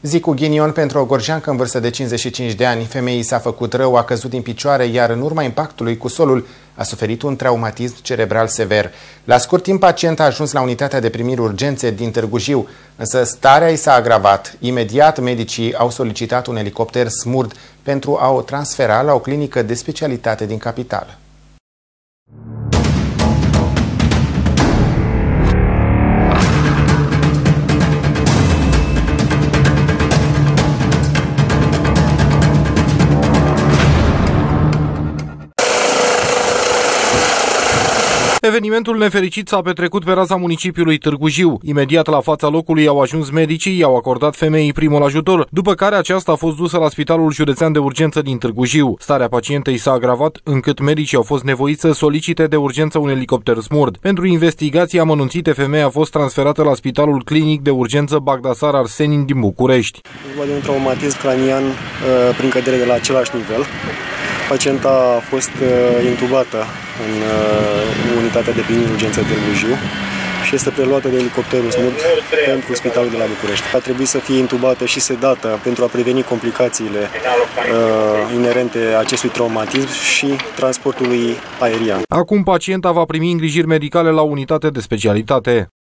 Zi cu ghinion pentru o gorjeancă în vârstă de 55 de ani. Femeii s-a făcut rău, a căzut din picioare, iar în urma impactului cu solul a suferit un traumatism cerebral sever. La scurt timp, pacienta a ajuns la unitatea de primiri urgențe din Târgu Jiu, însă starea i s-a agravat. Imediat, medicii au solicitat un elicopter SMURD pentru a o transfera la o clinică de specialitate din capitală. Evenimentul nefericit s-a petrecut pe raza municipiului Târgu Jiu. Imediat la fața locului au ajuns medicii, i-au acordat femeii primul ajutor, după care aceasta a fost dusă la Spitalul Județean de Urgență din Târgu Jiu. Starea pacientei s-a agravat, încât medicii au fost nevoiți să solicite de urgență un elicopter SMURD. Pentru investigații amănunțite, femeia a fost transferată la Spitalul Clinic de Urgență Bagdasar Arsenin din București. Vorba de un traumatism cranian prin cădere de la același nivel. Pacienta a fost intubată în unitatea de primiri urgență de Târgu Jiu și este preluată de elicopterul SMURD pentru Spitalul de la București. A trebuit să fie intubată și sedată pentru a preveni complicațiile inerente acestui traumatism și transportului aerian. Acum pacienta va primi îngrijiri medicale la unitate de specialitate.